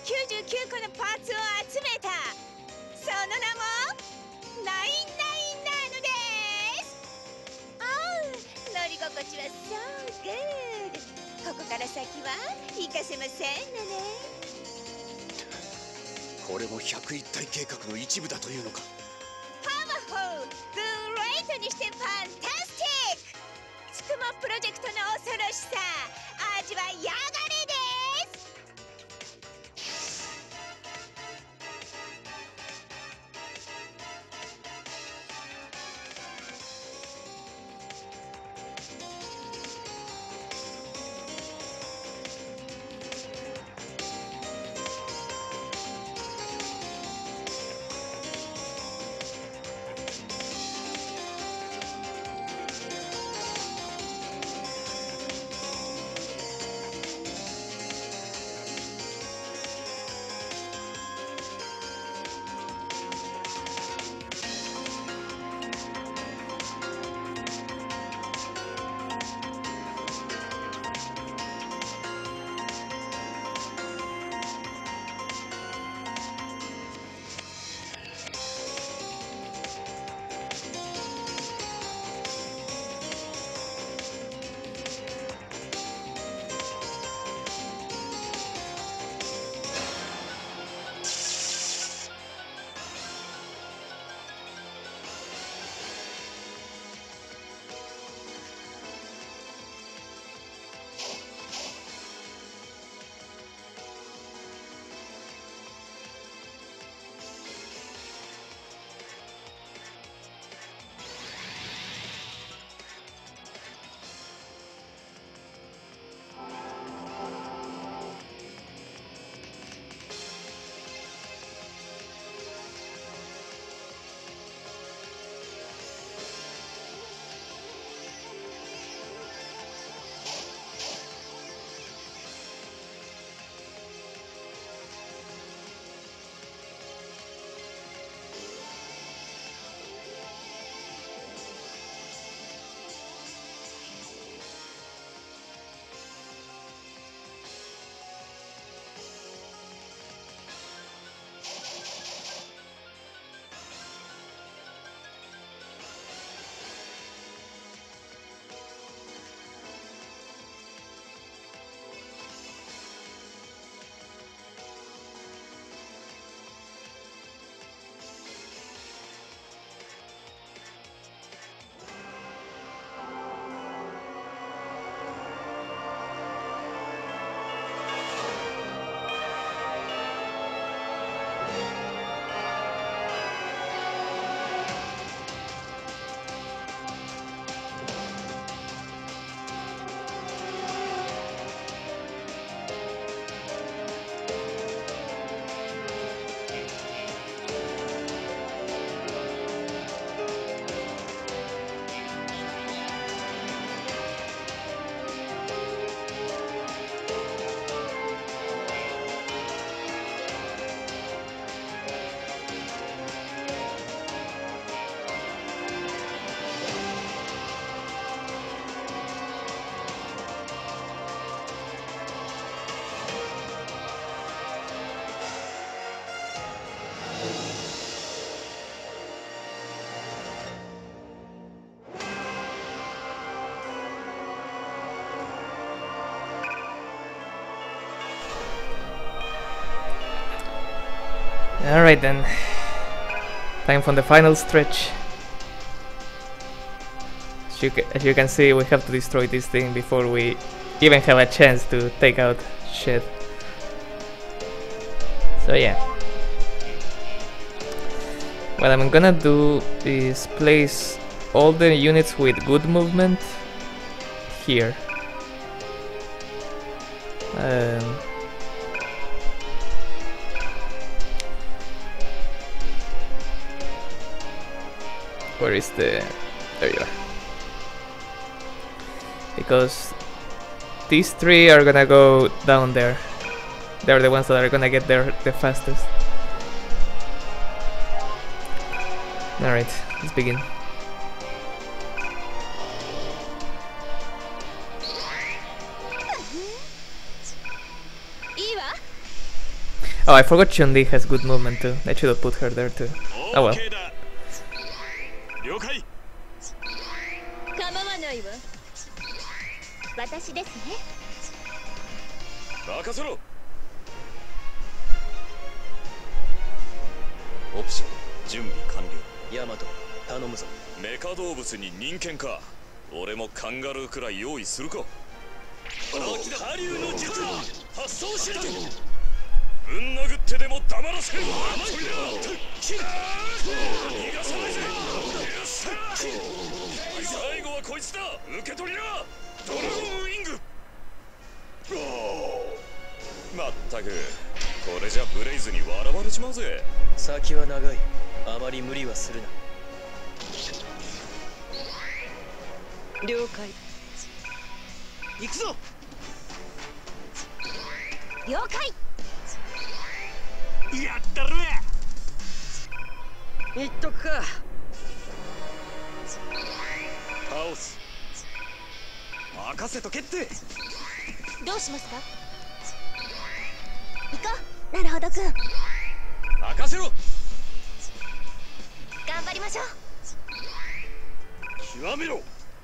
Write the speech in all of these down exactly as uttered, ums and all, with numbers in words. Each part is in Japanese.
きゅうじゅうきゅうこのパーツを集めた、その名もナインナインナーヌです。おう、乗り心地はそうグー。ここから先は行かせませんのね。 これもひゃくいったい計画の一部だというのか。 パワフル、グレートにしてファンタスティック。つくもプロジェクトの恐ろしさ、味はやがれです。 Alright then, time for the final stretch. As you, as you can see, we have to destroy this thing before we even have a chance to take out shit. So yeah, what I'm gonna do is place all the units with good movement here. Um, Where is the... there you are. Because these three are gonna go down there. They're the ones that are gonna get there the fastest. Alright, let's begin. Oh, I forgot Chun-Li has good movement too. I should have put her there too. Oh well. 了解。 構わないわ。私ですね。 任せろ。オプション準備完了。ヤマト頼むぞ。メカ動物に人間か。俺もカンガルーくらい用意するか。ハリュウの術発送しろ。ぶん殴ってでも黙らせる。逃がさないぜ。最後はこいつだ。受け取りな。ドラゴンウイング。まったくこれじゃブレイズに笑われちまうぜ。先は長い。あまり無理はするな。了解。行くぞ。 了解。 やったるわ。言っとくか。倒す。任せとけって。 どうしますか。行こう。なるほどくん。 任せろ。 頑張りましょう。 極めろ。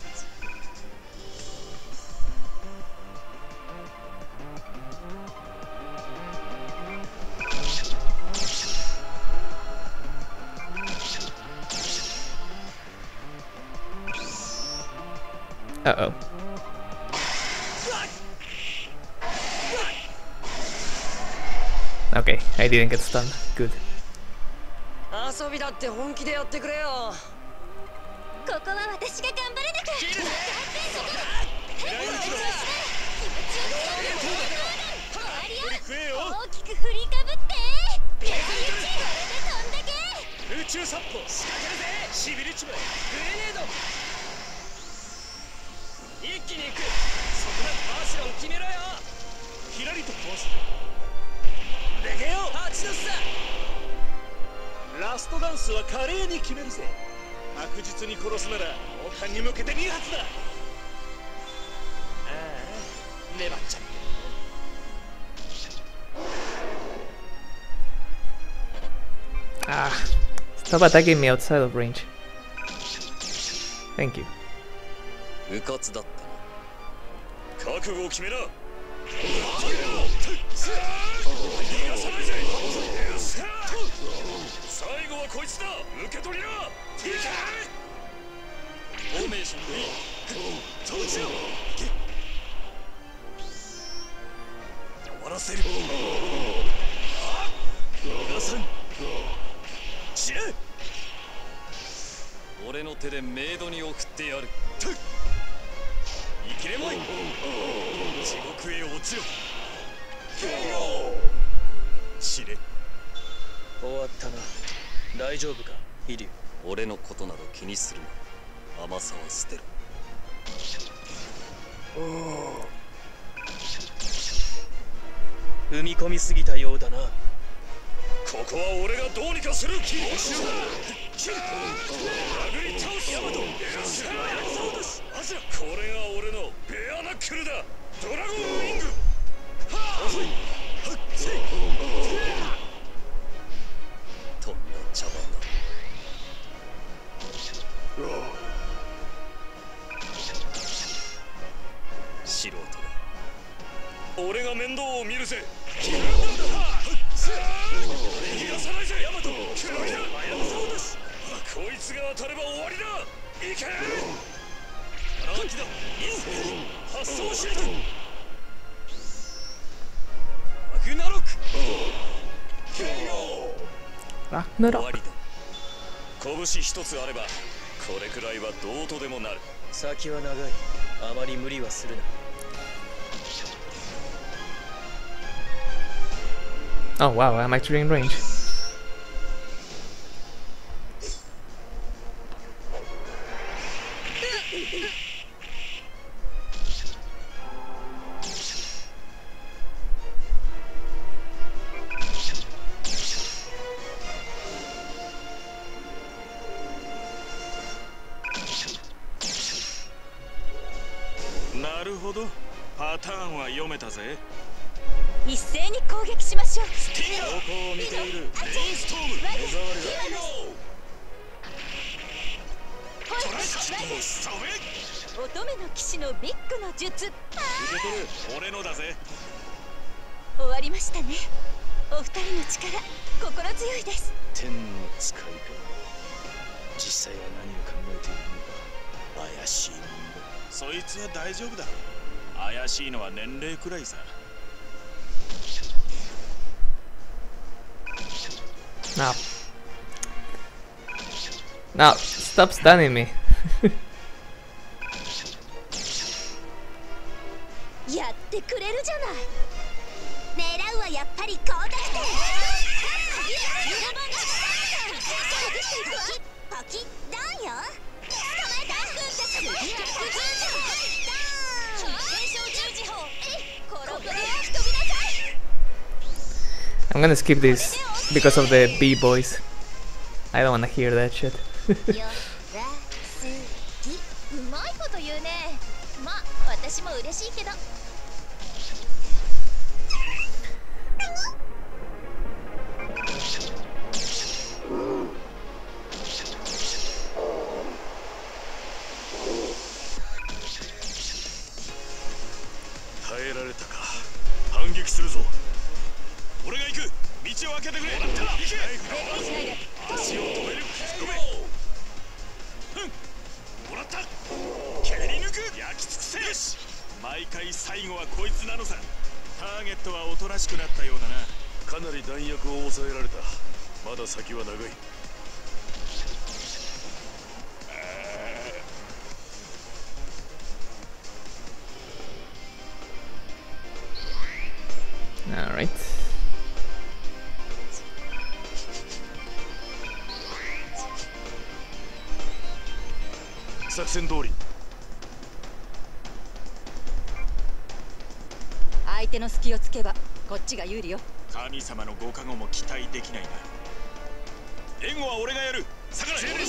Uh-oh. Okay, I didn't get stunned. Good. 遊びだって本気でやってくれよ。 ここは私が頑張らなきゃ。 切るぜ。 大きく振りかぶって。 宇宙殺法仕掛けるぜ。しびれちまえ。グレネード。一気に行く。そこでパーシロン決めろよ。ひらりと通す。でけよ。八の巣だ。ラストダンスは華麗に決めるぜ。確実に殺すなら王冠に向けてに発だ。ああ、粘っちゃった。 Ah, stop attacking me outside of range. Thank you. うかつだったな。覚悟を決めな。最後はこいつだ。受け取りな。フォーメーション B 統治を終わらせる。皆さん知れ。俺の手でメイドに送ってやる。生きれまい。地獄へ落ちろ。知れ。終わったな。大丈夫かイリュウ。俺のことなど気にするな。甘さは捨てろ。踏み込みすぎたようだな。ここは俺がどうにかする。キル殴り倒す。ヤマト。これが俺のベアナックルだ。ドラゴンウイング。とんだ茶番だ。素人だ。俺が面倒を見るぜ。逃がさないぜ。ヤマト。こいつが当たれば終わりだ。行け。荒木だ。発送しろ。アグナロク。 ラグナロク。 終わりだ。拳一つあればこれくらいはどうとでもなる。先は長い。あまり無理はするな。 Oh wow, I'm actually in range. 一斉に攻撃しましょう。 スティーラーここを見ているレインストーム目障りだ。トライキットの下上乙女の騎士のビッグの術。 受け取る俺のだぜ。 終わりましたね。お二人の力心強いです。 天の使いか。実際は何を考えているのか怪しいもんだ。 そいつは大丈夫だ。怪しいのは年齢くらいさ。 Now. Now, stop stunning me. やってくれるじゃない。狙うはやっぱり高得点。パキッダウンよ。捕まえた。 I'm gonna skip this because of the B-boys. I don't wanna hear that shit. うまいこと言うね。まあ私も嬉しいけど。 耐えられたか。反撃するぞ。俺が行く。道を開けてくれ。行け。足を止める。突っ込め。ふん。もらった。蹴り抜く。焼き尽くせ。よし。毎回最後はこいつなのさ。ターゲットはおとなしくなったようだな。かなり弾薬を抑えられた。まだ先は長い。 Alright. 作戦通り。 相手の隙をつけばこっちが有利よ。 神様のご加護も期待できないな。援護は俺がやる。下がれ。こ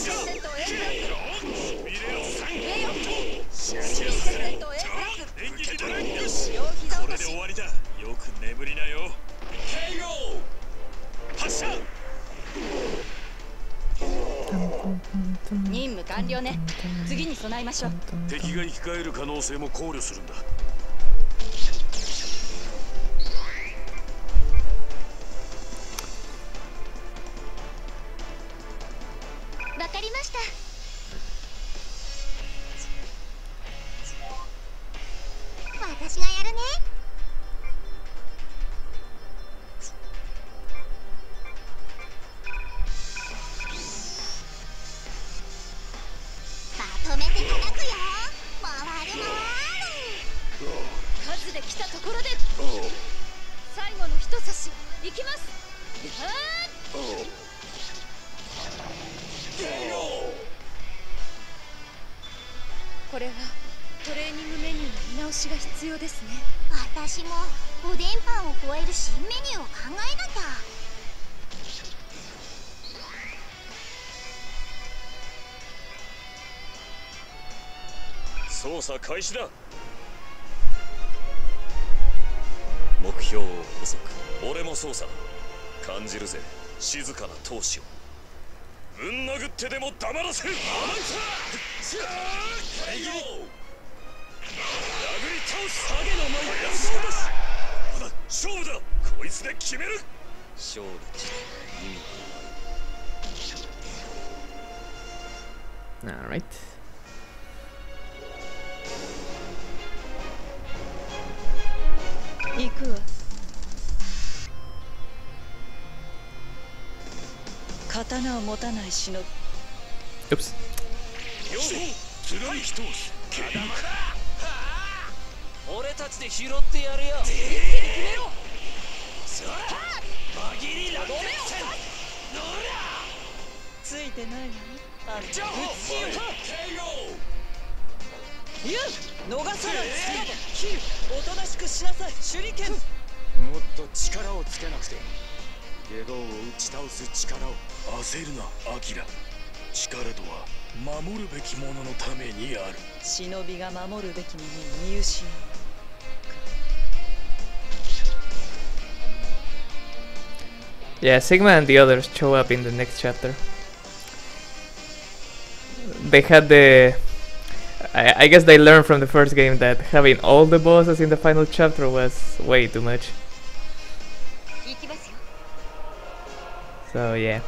れで終わりだ。よく眠りなよ。発射。 任務完了ね。次に備えましょう。 敵が生き返る可能性も考慮するんだ。 わかりました。私がやるね。まとめて叩くよ。回る回る。数で来たところで最後の一差しいきます。これはトレーニングメニューの見直しが必要ですね。私もおでんパンを加える新メニューを考えなきゃ。 操作開始だ。目標を補足。俺も操作感じるぜ。静かな闘志をぶん殴ってでも黙らせる。殴り倒す。影の前でまだ勝負だ。こいつで決める。勝利自体意味。 Alright. 行くわ。刀を持たない忍び。 Oops. よし、貫き通す。 俺たちで拾ってやるよ。 一気に決めろ。 さあ、バギリラゴメ戦。ついてないわね。あんたぶつけよ。いや、逃さない。キル、おとなしくしなさい。手裏剣。 もっと力をつけなくて。外道を打ち倒す力を。 焦るな、アキラ。力とは守るべきもののためにある。 忍びが守るべきものを見失う。 Yeah, Sigma and the others show up in the next chapter. They had the... I, I guess they learned from the first game that having all the bosses in the final chapter was way too much. So yeah.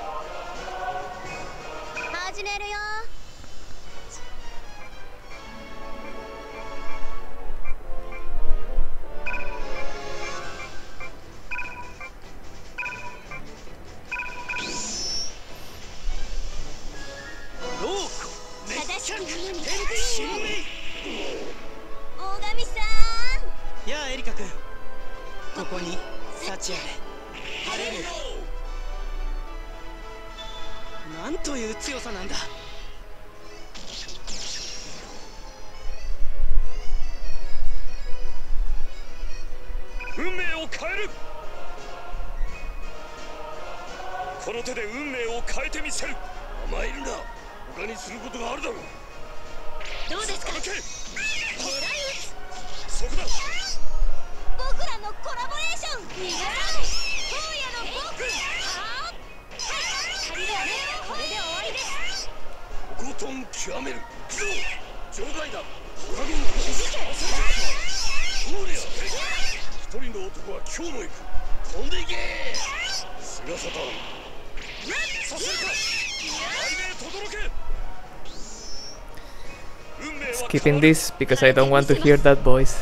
Skipping this because I don't want to hear that voice.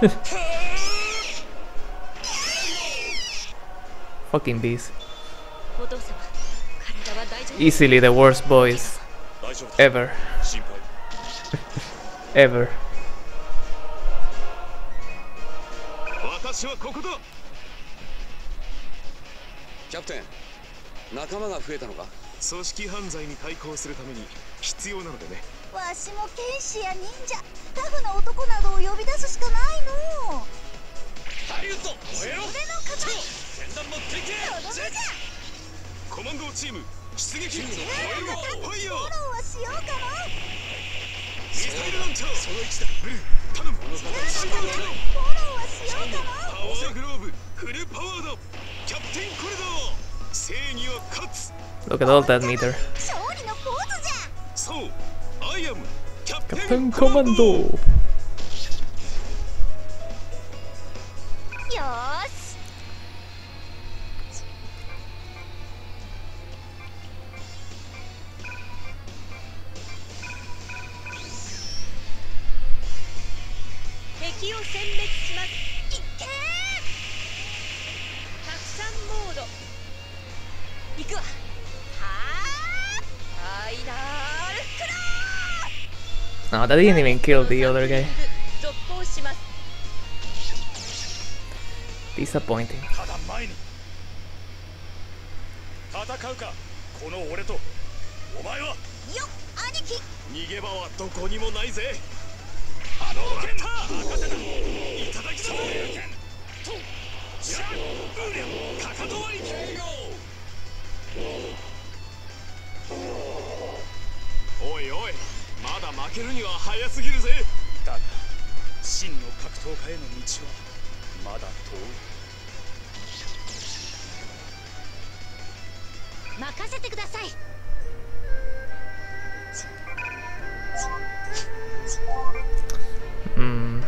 Fucking bees. Easily the worst voice ever. Ever. キャプテン、仲間が増えたのか？ 組織犯罪に対抗するために必要なのでね。 わしも剣士や忍者、タフな男などを呼び出すしかないの。 ハリウッド、燃えろ！ 俺の肩、 剣弾持っていけ！コマンドチーム、出撃！燃えろ！ファイヤー！ フォローはしようかな。 ミサイルランチャー！その位置だ。ブルー、頼む！シードル！ フォローはしようかな。 パワーグローブ、フルパワーだ！キャプテンコレド！正義は勝つ！ Look at all that meter. 勝利のポーズじゃ。 そう、I am キャプテ Captain ンコマンド！ Commando! よーし。敵を殲滅します。いっけー。拡散モード。行くわ。はあ。ファイナルクロー。 No, that didn't even kill the other guy. 続行します。 Disappointing. ただ前に戦うか、この俺とお前は。 よっ、兄貴。 逃げ場はどこにもないぜ。あのケンタ任せた。いただきだぜ。とシャンウリャかかと割り。おいおい、まだ負けるには早すぎるぜ。だが真の格闘家への道はまだ遠い。 任せてください。 Hmm.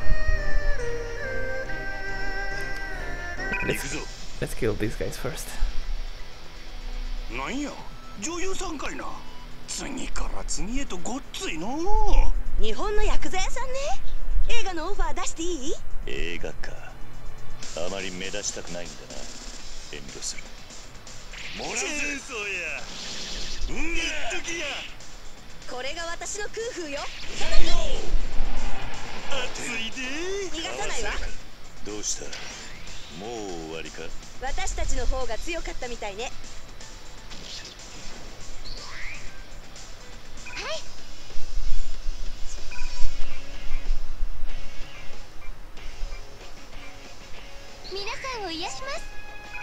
Let's, let's kill these guys first. なんや、女優さんかいな。次から次へとごっついの。 日本のヤクザ屋さんね。映画のオファー出していい？ 映画か。あまり目立ちたくないんだな。遠慮する。 もらうぜ。そうや。うん、言っときや。 これが私の空風よ。 熱いで。 逃がさないわ。 どうした？もう終わりか？ 私たちの方が強かったみたいね。 はい。皆さんを癒します。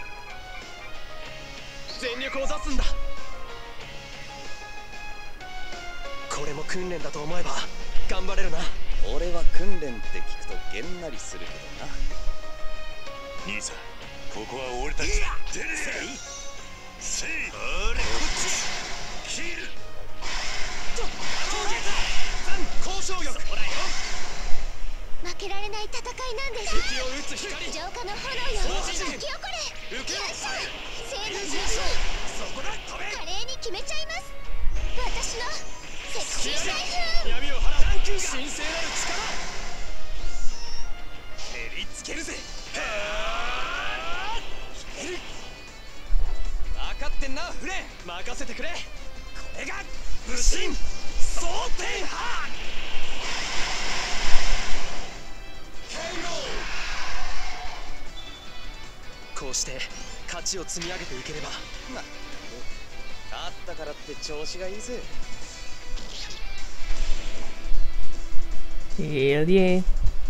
全力を出すんだ。これも訓練だと思えば頑張れるな。 俺は訓練って聞くとげんなりするけどな。 兄さん、ここは俺たち。 出るぜ。 せいあれこっちキルと峠だ残交渉力ほらよ負けられない戦いなんです。 敵を撃つ光浄化の炎よ、咲き誇れ。 受けよっしゃ、正義そこだ飛べ華麗に決めちゃいます。私のセクシー財布。 闇を払う神聖なる力蹴りつけるぜ。分かってんなフレン、任せてくれ。これが武神蒼天派。こうして勝ちを積み上げていければ。まあったからって調子がいいぜ。 Hell yeah.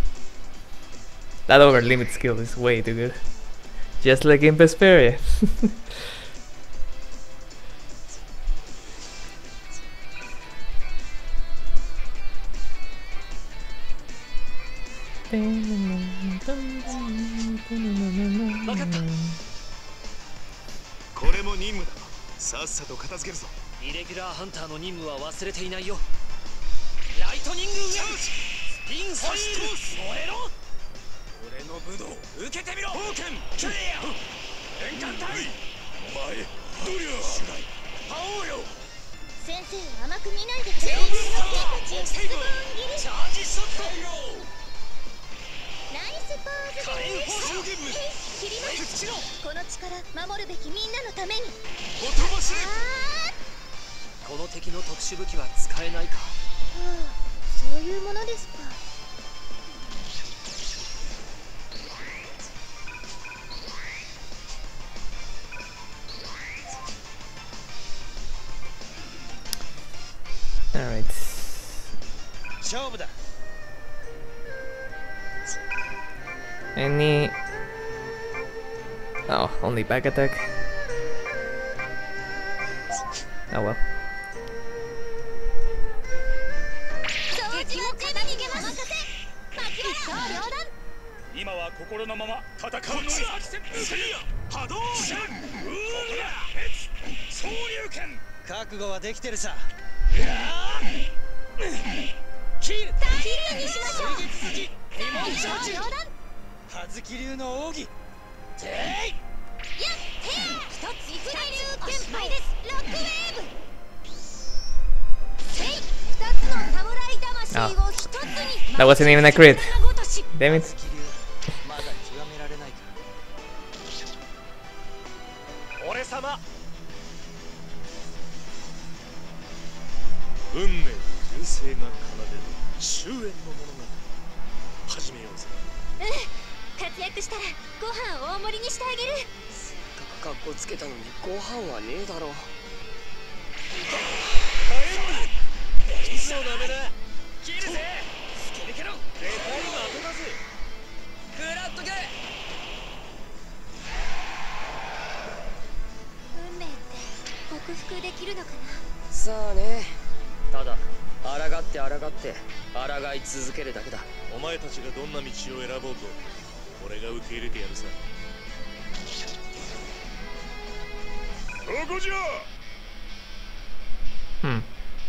That over limit skill is way too good. Just like in Vesperia. Wakata. これも任務だ。さっさと片付けるぞ。イレギュラーハンターの任務は忘れていないよ。ライトニングウェブ、スピンホイール、燃えろ。俺の武道受けてみろ。冒険キュリア円環隊。お前どりゃ主題覇王よ。 先生、甘く見ないでください。 オクテイブチャージショット。 ナイスポーズ火炎です。 放射ゲーム切りますこの力、守るべきみんなのために。 お飛ばし。 あこの敵の特殊武器は使えないか。 ー、はあ、そういうものですか。 Alright. 勝負だ。 Any. Oh, only back attack. Oh well. 掃除は自分に任せ。巻き割ろう。 今は心のまま戦うのみ。せいや波動拳。うわ総流拳。覚悟はできてるさ。キルキルにしましょう。 水月筋リモンチャージ。 冗談。 葉月流の奥義。てい。 やっへー。一つ一流天杯です。ロックウェーブ。せい。二つの侍魂を一つに。 That wasn't even a crit. Damn it. まだ極められないか。俺様。運命の純正が奏でる終焉の物語。始めようぜ。 うん、活躍したらご飯大盛りにしてあげる。 せっかく格好つけたのにご飯はねえだろ。 火炎いつもダメだ。切るぜ。スケルケロン絶対に的だぜ。食らっとけ。 運命って克服できるのかな。 さあね。ただ抗って抗って抗い続けるだけだ。 お前たちがどんな道を選ぼうと俺が受け入れてやるさ。ここじゃ。 Hmm.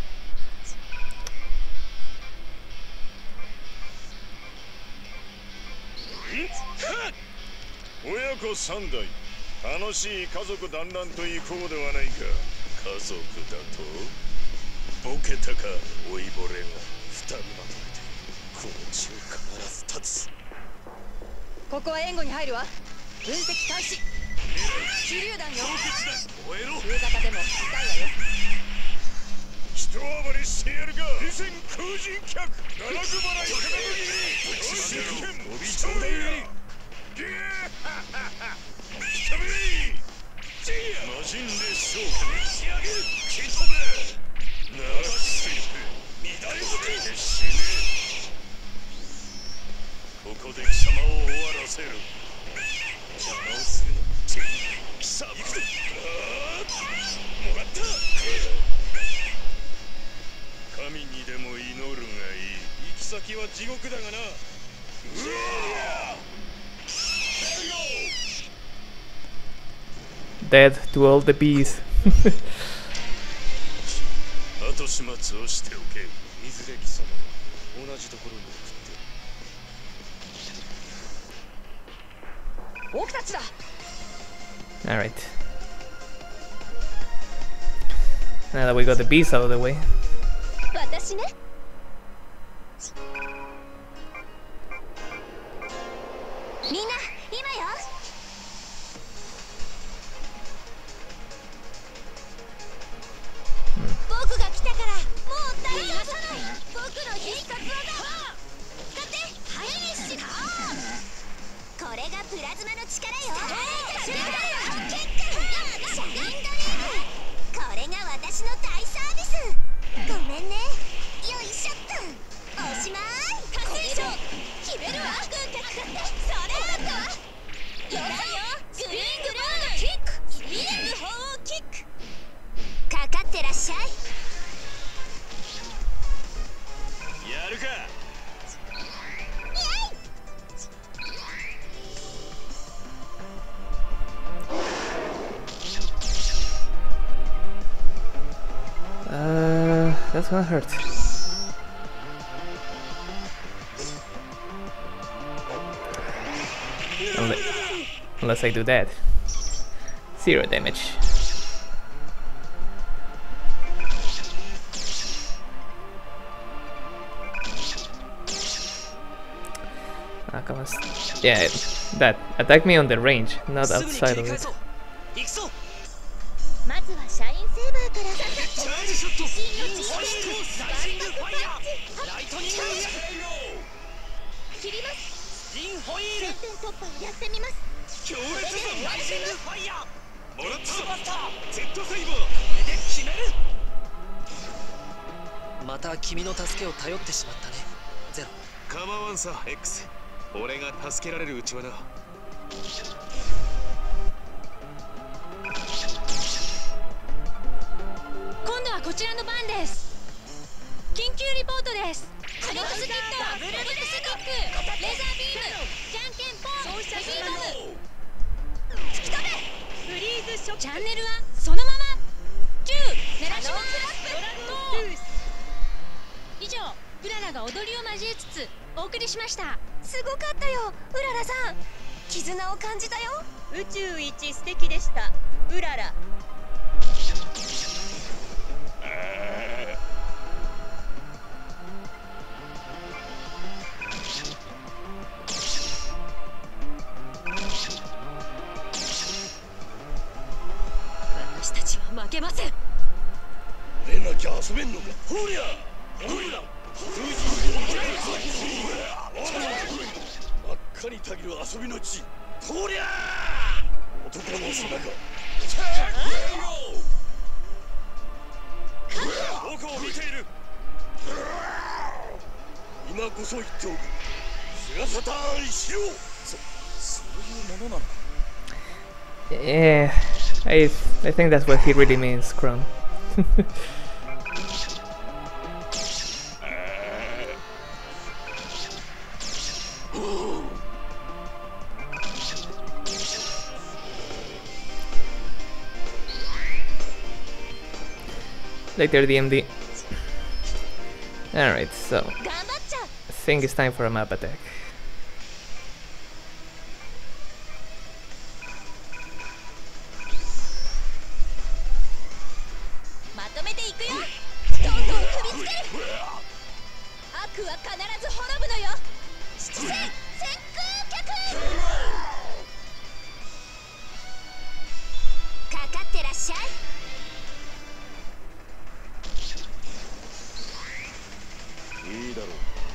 親子三代、楽しい家族団らんと行こうではないか。家族だとボケたか老いぼれが二人まとめてこの地を必ず立つ。 ここは援護に入るわ。分析開始。手榴弾よ。 燃えろ。 夕方でも痛いわよ。 人暴れしてやるが。備前空人客七分払い金麦ぶちまけろ。飛びちょうだい。ゲーハハハ来たべー。魔人で勝負打ち上げる。吹き飛べ。流し乱れ吹き死ね。ここで貴様を終わらせる。邪魔をするな。さあ行くぞ。もらった。神にでも祈るがいい。行き先は地獄だがな。うわ dead to all the bees. 後始末をしておけ。いずれ貴様は同じところに送って。 僕たちだ。 Alright. Now that we got the bees out of the way. 私ね。みんな今よ。僕が来たからもう大丈夫じゃない。僕の必殺技使ってハイリッシュだ。これがプラズマの力よ。シャリンドリこれが私の大サービス。ごめんね。よいしょっと。おしまい。達成しよう。決めるわ。それあったわ。よだよ。スプリングロードキック。スピリッツ鳳凰キック。かかってらっしゃい。 やるか。 Uh, that's gonna hurt. Unless, unless I do that. Zero damage. Ah, come on. Yeah, that. Attack me on the range, not outside of it. まずはシャインセーバーから。 チャージショット。ライジングファイヤー。ライトニングウィア。 切ります。 インホイール。 全点突破をやってみます。 強烈なライジングファイヤー。もらったバスター。ジェットセイバー。これで決める。 また君の助けを頼ってしまったね。ゼロ。 構わんさ X。俺が助けられるうちはな。 今度はこちらの番です。緊急リポートです。カリカスキット、ブルブルスキック、レーザービーム、じゃんけんポン、ヘビーバム。突き止め。フリーズショック。チャンネルはそのまま。きゅう、狙します。ドラゴンブース。以上、うららが踊りを交えつつお送りしました。すごかったよ、うららさん。絆を感じたよ。宇宙一素敵でした、うらら。私たちは負けません。 出なきゃ遊べんのか。ほりゃほりゃ真っ赤にたぎる遊びの地。ほりゃ男の背中。僕を見ている。今こそ言っておく。姿ターンしろ。そそういうものなのか。 Yeah, I I think that's what he really means, Chrome. Later, D M D. Alright, so I think it's time for a map attack. まとめていくよ。どんどん踏みつける。悪は必ず滅ぶのよ。七星先空脚。かかってらっしゃい。 いいだろ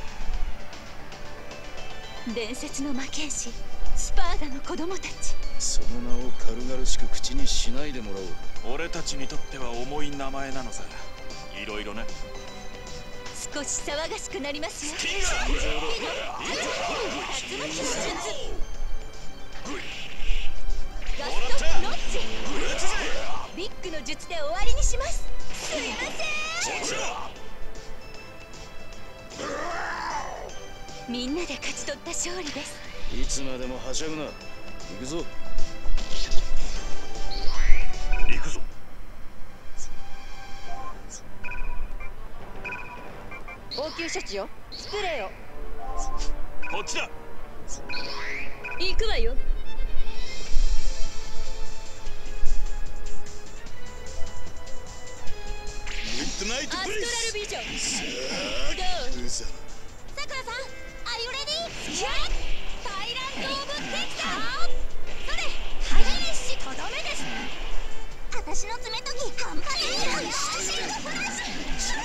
う。 伝説の魔剣士スパーダの子供たち。 その名を軽々しく口にしないでもらおう。 俺たちにとっては重い名前なのさ。いろいろね。 少し騒がしくなりますよ。 ティンガー。 竜巻の術。ガストノッチ。ビッグの術で終わりにします。すいません。みんなで勝ち取った勝利です。 いつまでもはしゃぐな。行くぞ。 応急処置よ。スプレーを。 こっちだ。 行くわよ。 ミッドナイトアストラブレイス。 ルビジョン。 どうぞ。 さくらさん、Are you ready? チェック。タイランド・オブ・テキサス。それ、早いしとどめです。私の爪研ぎ半端ないよ。シンクフラッシュ。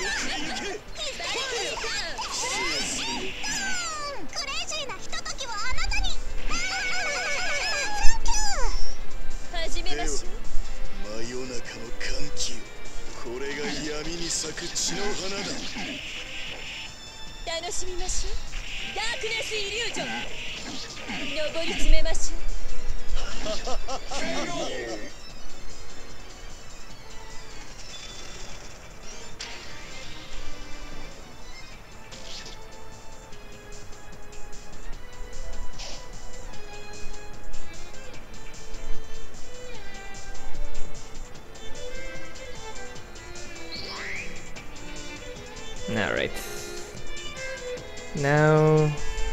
クレイジーなひとときをあなたに。 始めましょう。 真夜中の歓喜よ。これが闇に咲く血の花だ。 楽しみましょう。ダークネスイリュージョン。登り詰めましょう。 Alright. Now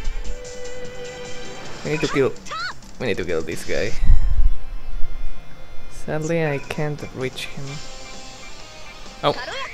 we need to kill we need to kill this guy. Sadly I can't reach him. Oh,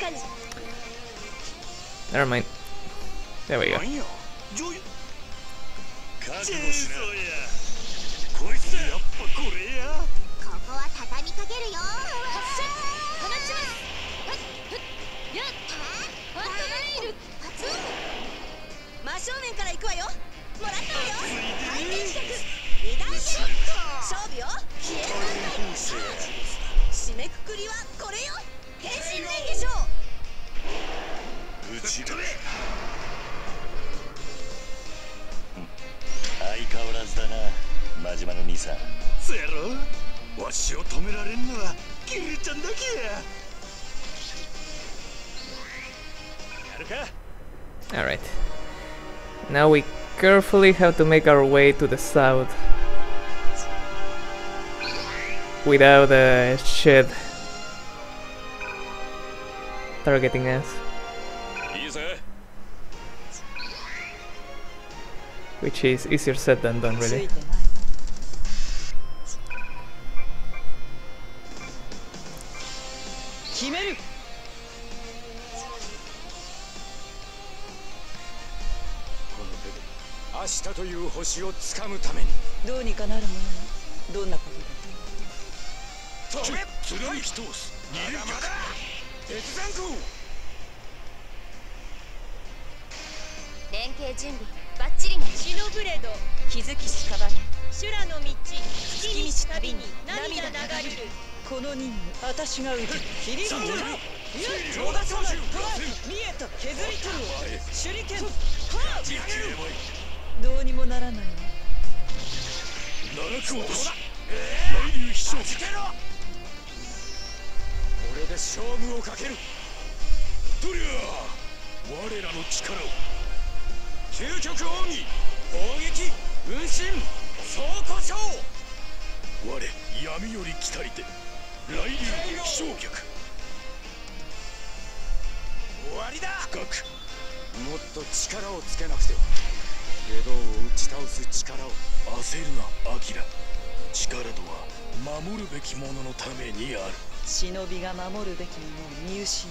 never mind. There we go. なんやジョイチェーンソーや。こいつだ。やっぱこれや。 ここは畳みかけるよ。放ちます。やったー。バール。真正面から行くわよ。もらったわよ。回転企画。二段ショット。勝負よ。消えるなさい。締めくくりはこれよ。変身前化粧。 うちだ。 相変わらずだな、真島の兄さん。 そやろ。わしを止められんのはキリちゃんだけや。やるか。 Alright. Now we carefully have to make our way to the south without a shed targeting us. いいぜ。 Which is easier said than done, つ really. いてないわ。決める。 この手で明日という星をつかむために。 どうにかなるものよ。どんなことだ。 止め。貫き通す。二連逆。鉄山空。 連携準備バッチリね。 血のブレード。気づきしかばね。修羅の道。月道旅に涙流れる。この任務、私が受ける。キリストの。逃がさない。見えた削り取る。手裏剣。どうにもならないわ。 七く落とし。雷流飛翔。これで勝負をかける。とりゃ我らの力を。究極奥義。攻撃。運針。総故障。我闇より来たりて。雷流飛翔脚。終わりだ。深く。もっと力をつけなくては。下道を打ち倒す力を。焦るな、アキラ。力とは守るべきもののためにある。 忍びが守るべきものを見失う。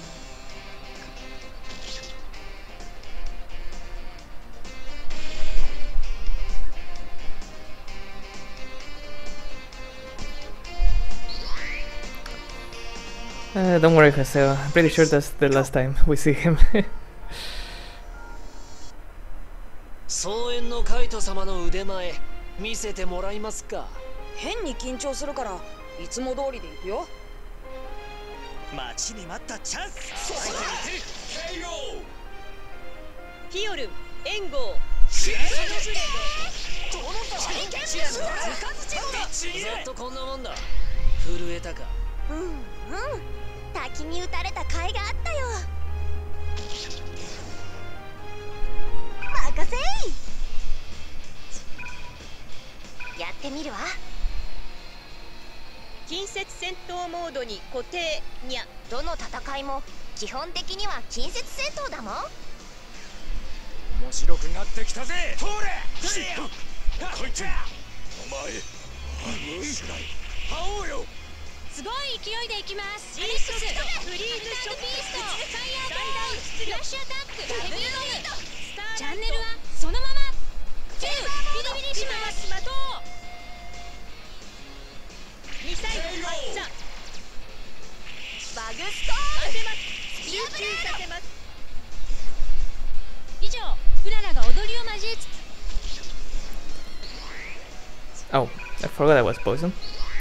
Uh, don't worry, Haseo. I'm pretty sure that's the last time we see him. 総園のカイト様の腕前見せてもらいますか。 変に緊張するからいつも通りで行くよ。 待ちに待ったチャンス。 ピオルン、援護。 ずっとこんなもんだ。震えたか。 うんうん。滝に打たれた甲斐があったよ。任せい。やってみるわ。 近接戦闘モードに固定にゃ。 どの戦いも基本的には近接戦闘だもん。 面白くなってきたぜ。通れ。こいつ。お前。しない。羽織よ。 すごい勢いでいきます。アレックス、フリーズショット、ファイヤーボール、フラッシュアタック、ヘビーボム。チャンネルはそのまま。キュー、ビリビリします。ミサイル発射。バグストーン。当てます。集中させます。以上、うららが踊りを交えつつ。 Oh, I forgot I was poisoned.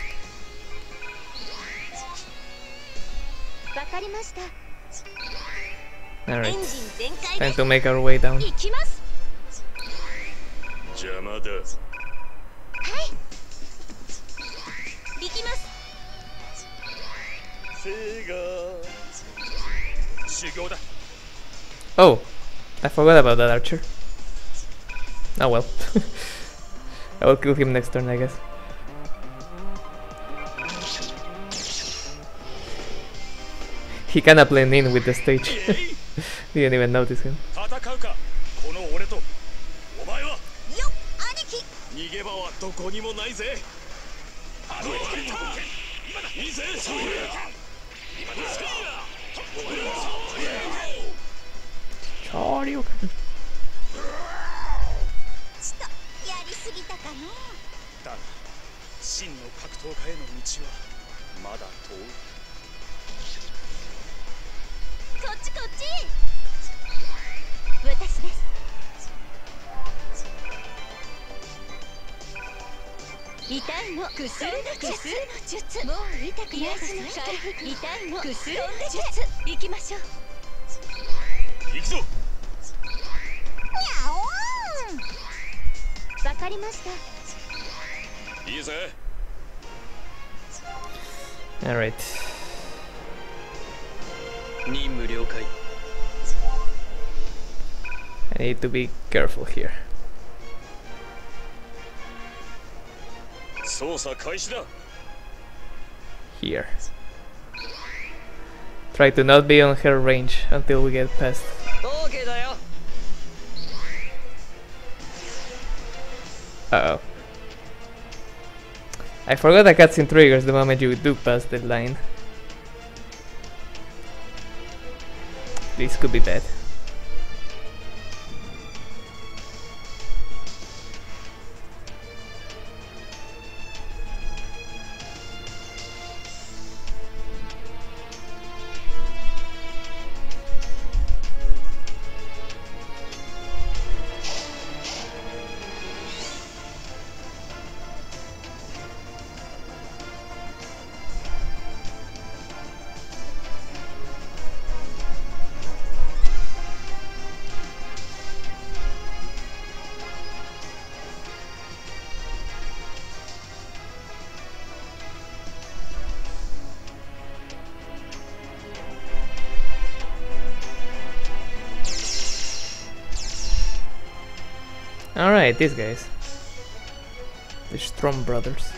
わかりました。 Alright, エンジン全開で time to make our way down. 行きます。 邪魔だ。 はい。行きます。 セガ修行だ。 Oh, I forgot about that archer. Oh well. I will kill him next turn, I guess. He kinda blended in with the stage. Didn't even notice him. 戦うか。この俺と。お前は。 よっ、兄貴。 逃げ場はどこにもないぜ。あのいいぜ。そうや。今だ。そうや。 Charlie, ちょっとやりすぎたかな。 だが真の格闘家への道はまだ遠い。 こっちこっち。私です。痛いのくすんでくすの術。もう痛くないですね。痛いのくすんで術。行きましょう。 行くぞ。 わかりました。 いいぜ。 alright. 任務了解。 I need to be careful here. 操作開始だ。 Here. Try to not be on her range until we get past. OK だよ。 Uh oh. I forgot that cutscene triggers the moment you do pass the line. This could be bad. Alright, these guys. The Strom brothers.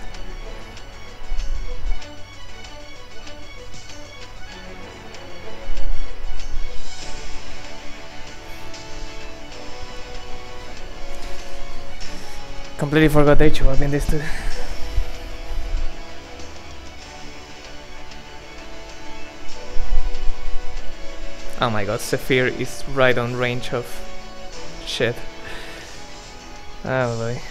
Completely forgot H O up in this too. Oh my god, Zephyr is right on range of shit. Oh boy.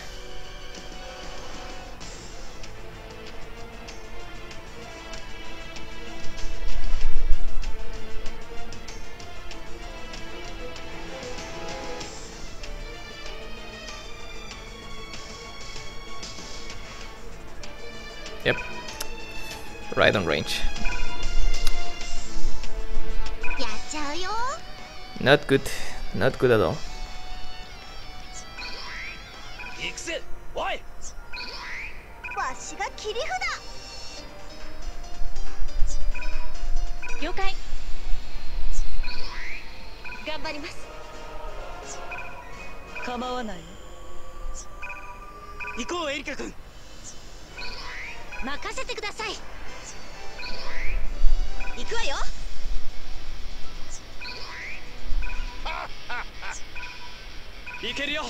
Yep. Right on range. Not good. Not good at all. 行くぜ。おい。 わしが切り札。了解。頑張ります。 構わないよ。 行こうエリカ君。 任せてください。行くわよ。 いけるよ。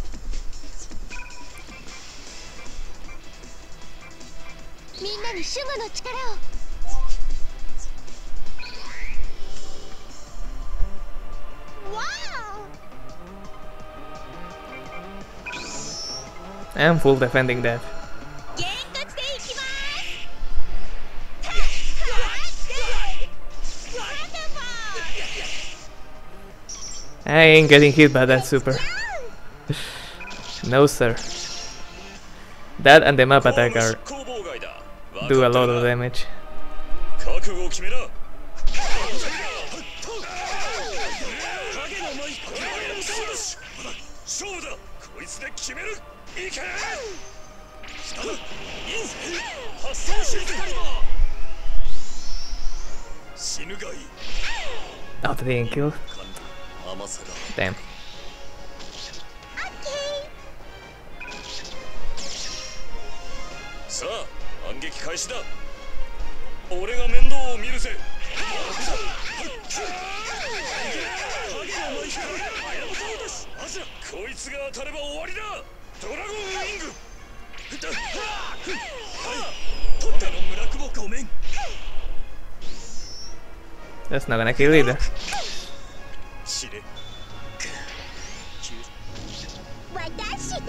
みんなに守護の力を。わお。 I'm full defending that. げんこつでいきます。 I ain't getting hit by that super. No sir. That and the map attack are do a lot of damage. 覚悟を決めな。勝負だ。こいつで決める。いけ。発送し光も。死ぬがいい。 Oh, they didn't kill. 甘さが。 Damn. さあ、反撃開始だ。俺が面倒を見るぜ。こいつが当たれば終わりだ。ドラゴンウィング。取ったの村久保ごめん。 That's not gonna kill either. 死ね。 私です。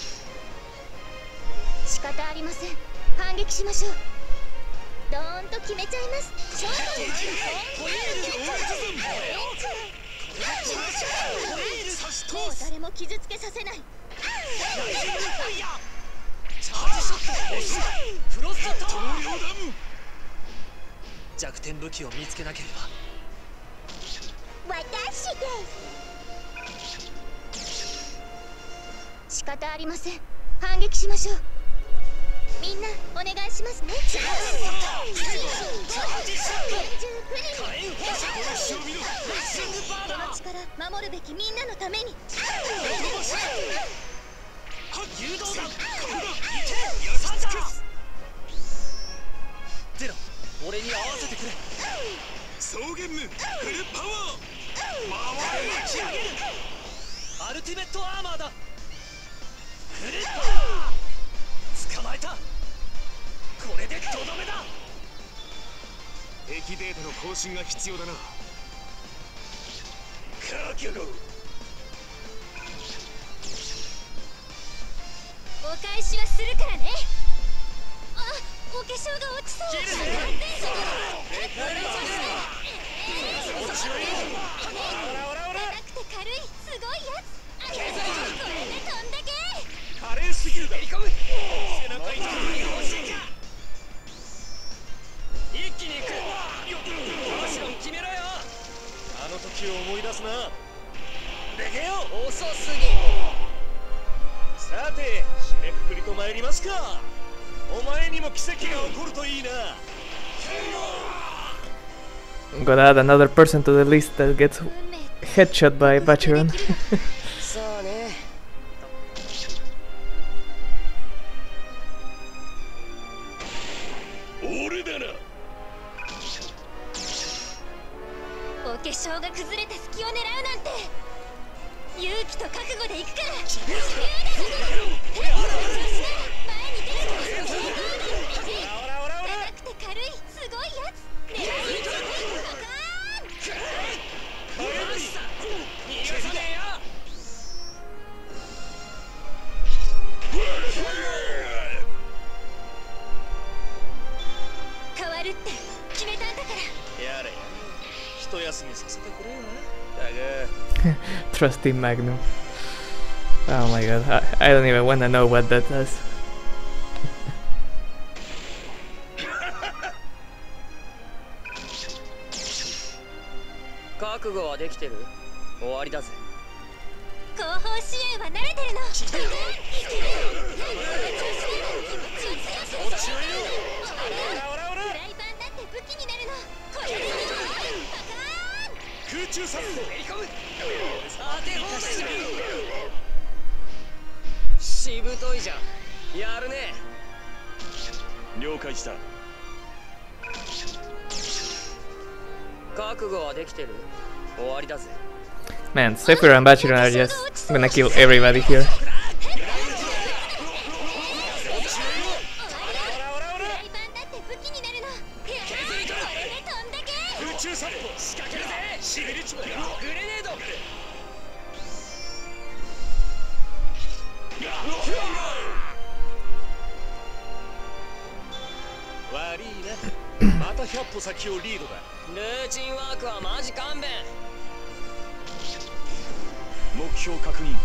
仕方ありません。反撃しましょう。ドーンと決めちゃいます。もう誰も傷つけさせない。 弱点武器を見つけなければ。 私です。仕方ありません。反撃しましょう。みんなお願いしますね。この力守るべきみんなのために。 誘導だ。ゼロ、俺に合わせてくれ。 草原無フルパワー。 回れ。打ち上げる。アルティメットアーマーだ。フルパワー。捕まえた。これでとどめだ。 敵データの更新が必要だな。 覚悟。 お返しはするからね。あ、お化粧が落ちそう。 切るね。 長くて軽いすごいやつ。これで飛んでけ。 華麗すぎるだ。背中に一気に行く。マシロン決めろよ。あの時を思い出すな。でけよ。 遅すぎ。 さて、締めくくりと参りますか。お前にも奇跡が起こるといいな。 Gotta add another person to the list that gets headshot by Bachiron. さあね。 俺だな。 お化粧が崩れた隙を狙うなんて。勇気と覚悟で行くから。前に出る。長くて軽いすごいやつ。狙い撃ち。変わるって決めたんだから。 やれ。一休みさせてくれよな。だが。 Trusty Magnum. Oh my god, I, I don't even wanna know what that does. 覚悟はできてる？終わりだぜ。 後方支援は慣れてるの。フライパンだって武器になるの。これで空中殺法。 めり込む。当て放題じゃん。しぶといじゃん。やるね。 了解した。 覚悟はできてる？終わりだぜ。 Man, Zephyr and Bachiron are just gonna kill everybody here. ひゃっぽ先をリードだ。 ルーチンワークはマジ勘弁。 目標確認。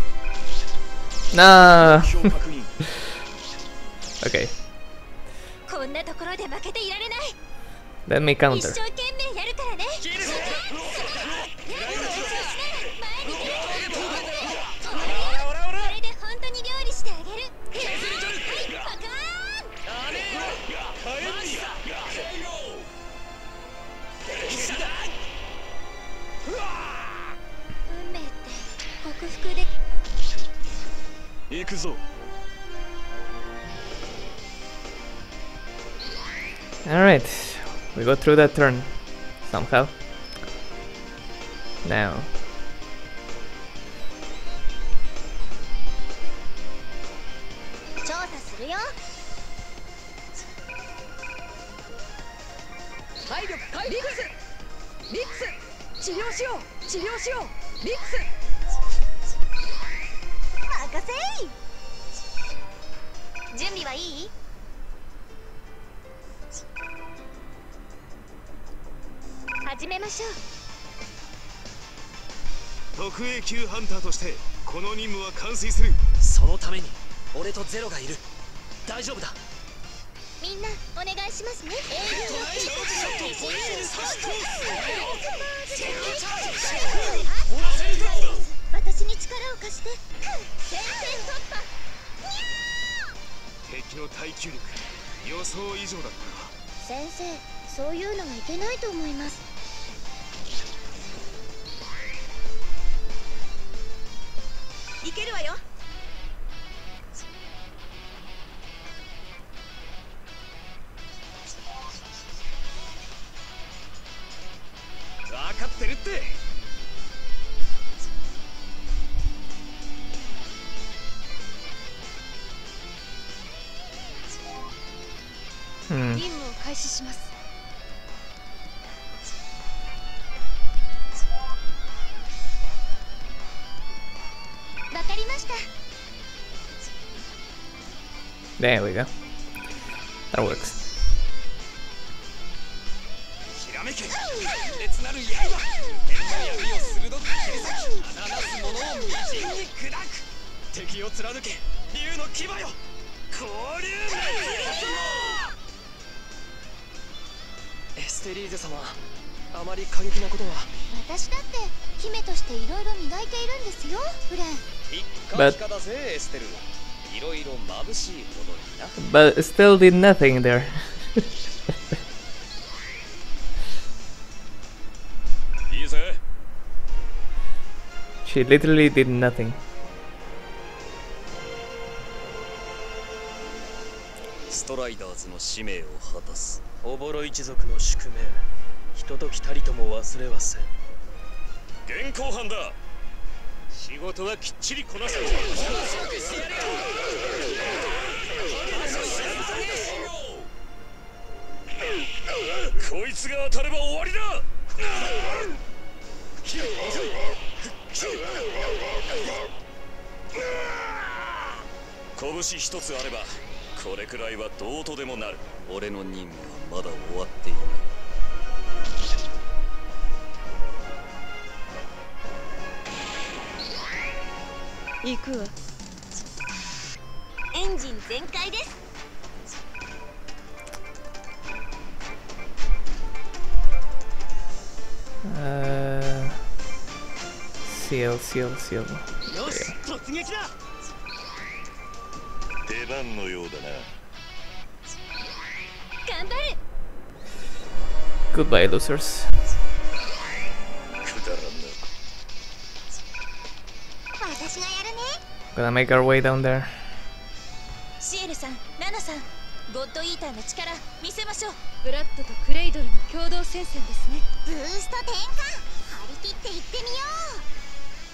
Nah. 目標確認。 Okay, こんなところで負けていられない。 let me 一 counter. 生懸命やるからね。 キル前に出る。これで本当に料理してあげる。はい、パカーン。 ダメよ。マジだ。 運命って克服で。 行くぞ。 Alright, we go through that turn somehow. Now, 調査するよ。 体力回復。リックスリックス治療しよう治療しようリックス任せい。準備はいい？始めましょう。 特 A 級ハンターとしてこの任務は完遂する。 そのために俺とゼロがいる。大丈夫だ。 みんなお願いしますね。私に力を貸して。全線突破。 敵の耐久力予想以上だった。 先生、そういうのはいけないと思います。いけるわよ。 分かってるって。 hmm. 任務を開始します。わかりました。 There we go. That works. ひらめけ。烈なる刃。天の闇を鋭く切り裂き、穴なす者をみじんに砕く。敵を貫け。竜の牙よ。降竜エステリーゼ様、あまり過激なことは。 私だって姫としていろいろ磨いているんですよ、フレン。 一回かだぜ、エステル。いろいろ眩しいほどにな。 But still did nothing there. いいぜ。 She literally did nothing. ストライダーズの使命を果たす。オボロ一族の宿命、ひとときたりとも忘れはせん。 現行犯だ。仕事はきっちりこなせ。こいつが当たれば終わりだ。拳一つあればこれくらいはどうとでもなる。 俺の任務はまだ終わっていない。 行くわ。 エンジン全開です。 Uh, seal, seal, seal. よし、突撃だ。 出番のようだな。 頑張る。 Goodbye, losers. くだらんな。 私がやるね。 Gonna make our way down there. シエルさん、ナナさん、ゴッドイーターの力見せましょう。 ブラッドとクレイドルの共同戦線ですね。 ブースト転換、張り切っていってみよう。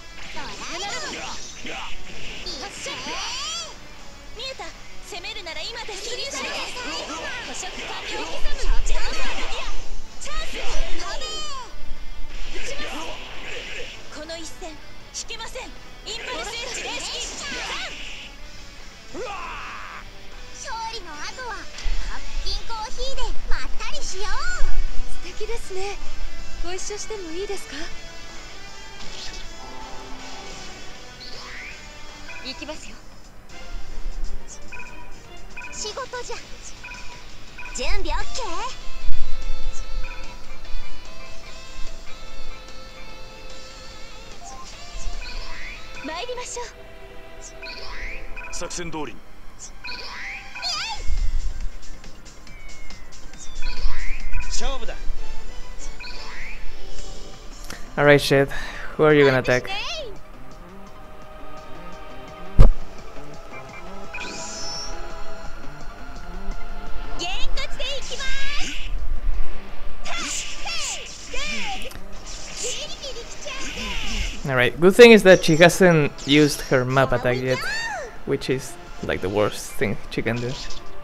見えた。攻めるなら今です。捕食完了。チャンス。撃ちます。この一戦引けません。インパルスエッジ霊式勝利の後はカップキンコーヒーでまったりしよう。 素敵ですね。ご一緒してもいいですか？ 行きますよ。仕事じゃ。準備 オーケー？ 参りましょう。 作戦通りに。 勝負だ。 Alright, Shed. Who are you gonna attack? Alright, good thing is that she hasn't used her map attack yet, which is like the worst thing she can do.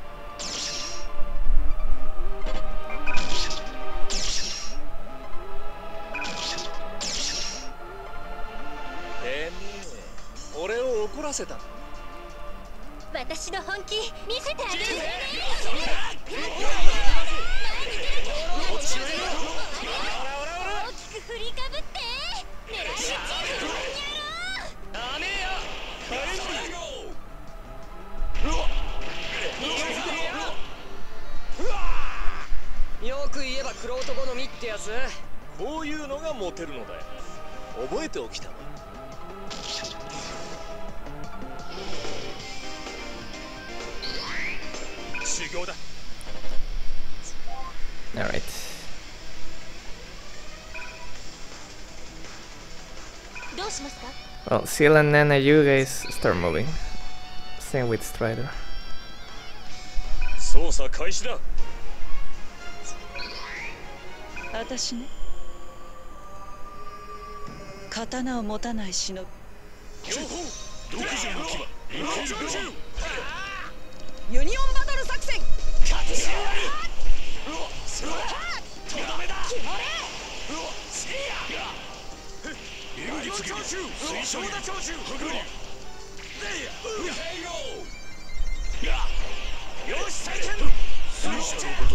Alright. Well, Seal and Nana, you guys start moving. Same with Strider. 操作開始だ。 私ね。刀を持たない忍び。 独自の牙。 ユニオンバトル作戦。 勝ち上がり。とどめだ。決まれ。せいや。演技長州。水晶だ長州。よし再建。水晶のごとく。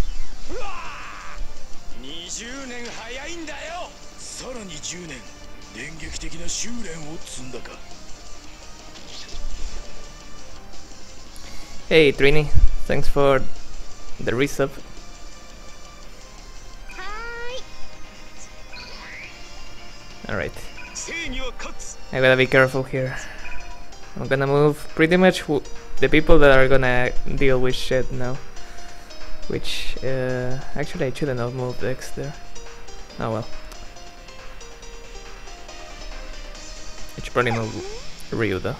にじゅうねん早いんだよ。 さらにじゅうねん電撃的な修練を積んだか。 Hey Trini, thanks for the resub. Alright. I gotta be careful here. I'm gonna move pretty much w the people that are gonna deal with shit now. Which, uh, actually I shouldn't have moved X there. Oh well. I should probably move Ryu though.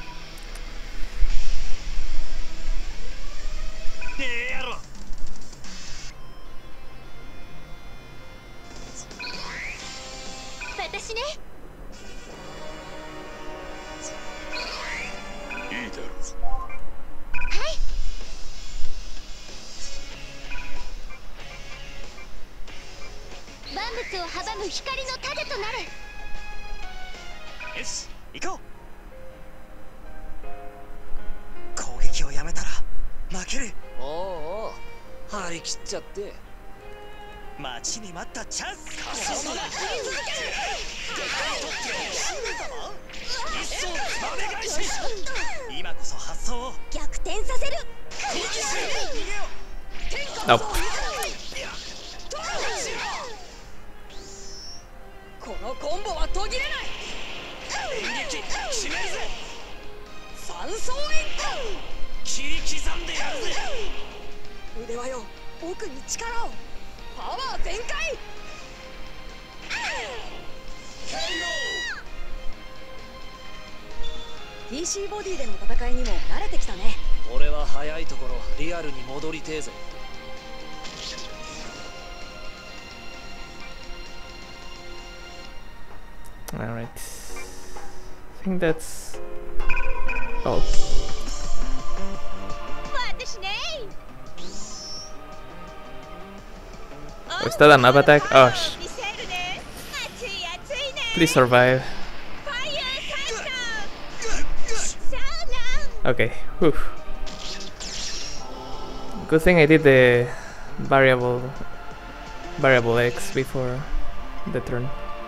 Nope. このコンボは途切れない。 演劇しめるぜ。 三層円切り刻んでやるぜ。 腕輪よ、奥に力を。パワー全開。ティーシー ボディでの戦いにも慣れてきたね。 俺は早いところリアルに戻りてえぜ。 Alright. think that's all. Oh, is that a map attack? Oh, sh please survive. Okay, whew. Good thing I did the variable variable X before the turn.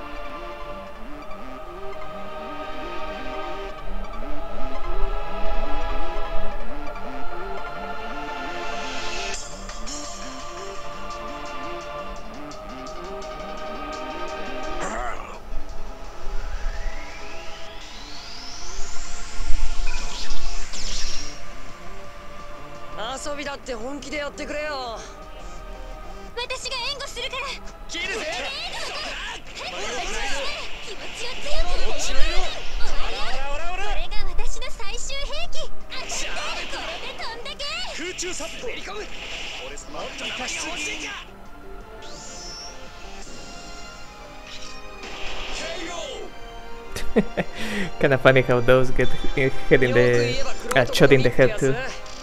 Kinda funny how those get hit in the uh, shot in the head too.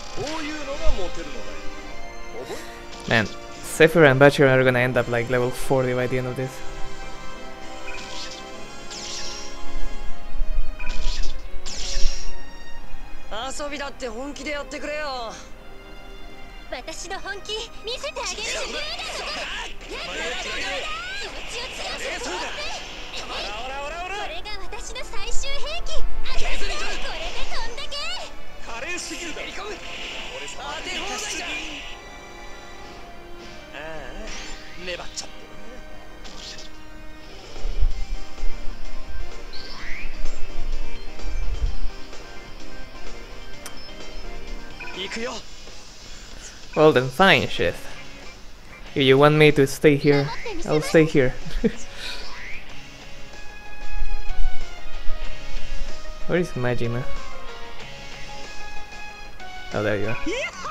Man, Zephyr and Butcher are gonna end up like level forty by the end of this. Well then, fine, shit. If you want me to stay here, I'll stay here. Where is Majima? Oh, there you are.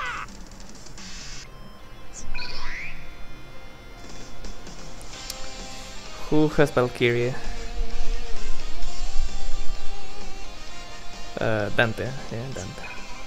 Who has Valkyria? Uh, Dante. Yeah, Dante.